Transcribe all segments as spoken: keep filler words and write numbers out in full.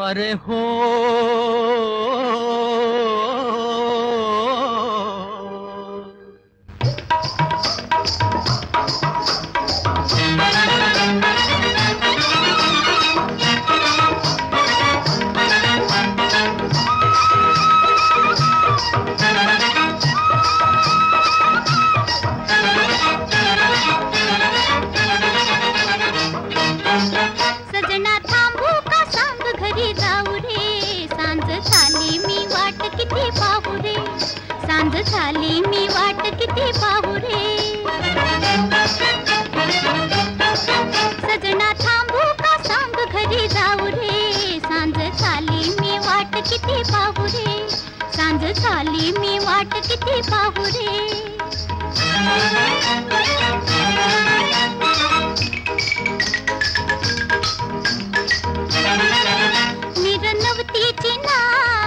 अरे हो सांज झाली मी वाट किती पाहू रे सजना थांबू का सांग घरी जाऊ रे सांज झाली मी वाट किती पाहू रे सांज झाली मी वाट किती पाहू रे निरनवतीची ना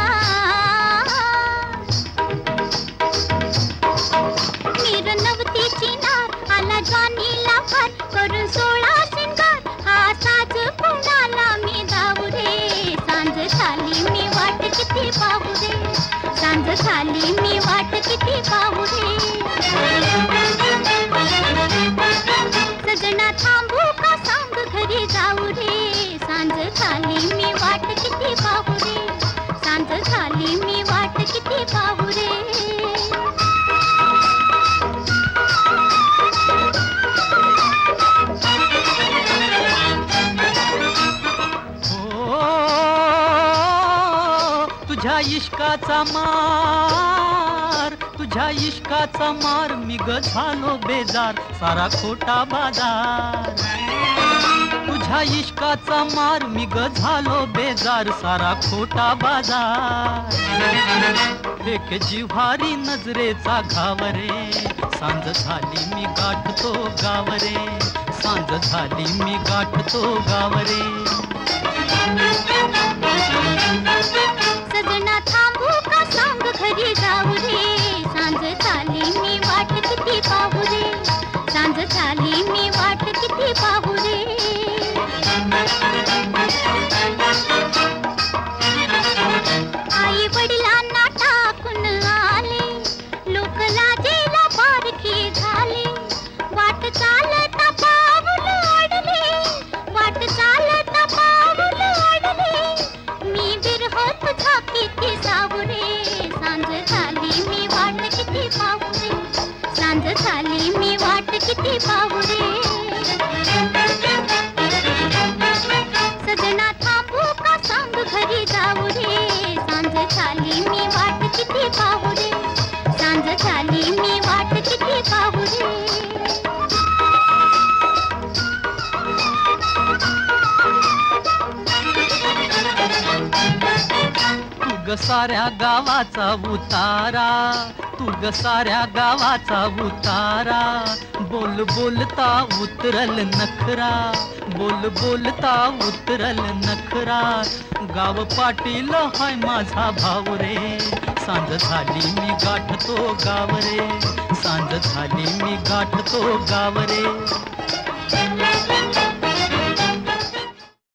करून सोळा शिंगार हा साज कोणाला मी धावू रे सांज झाली मी वाट किती पाहू रे सांज झाली मी वाट किती पाहू रे सजना थांबू का सांग घरी जाऊ रे सांज झाली मी वाट किती पाहू रे सांज झाली मी वाट किती पाहू रे तुझ्या इश्काचा मार तुझ्या इश्काचा मार मी ग झालो बेजार सारा खोटा बाजार तुझ्या इश्काचा मार मी ग झालो बेजार सारा खोटा बाजार एक जिव्हारी नजरेचा घावरे सांज झाली मी गाठतो गावरे सांज झाली मी गाठतो गावरे सजना थांबू का सांग घरी जाऊ रे सांज झाली मी वाट किती पाहू रे सांज झाली मी वाट किती पाहू रे आई वडिलांना टाकून आले लोक लाजेला बारकी झाले वाट चालता पाऊल अडले वाट चालता पाऊल अडले मी बिरह तुझा किती जाऊ रे सांज झाली मी वाट किती पाहू रे सांज झाली मी वाट किती पाहू रे सजना थांबू का सांग घरी जाऊ रे सांज झाली मी वाट किती पाहू रे सांज झाली मी वाट किती पाहू रे तू ग साऱ्या गावाचा उतारा तू ग साऱ्या गावाचा उतारा बोल बोलता उतरल नखरा बोल बोलता उतरल नखरा गाव पाटील हाय माझा भाऊ रे सांज झाली मी गाठतो गाव रे सांज झाली मी गाठतो गाव रे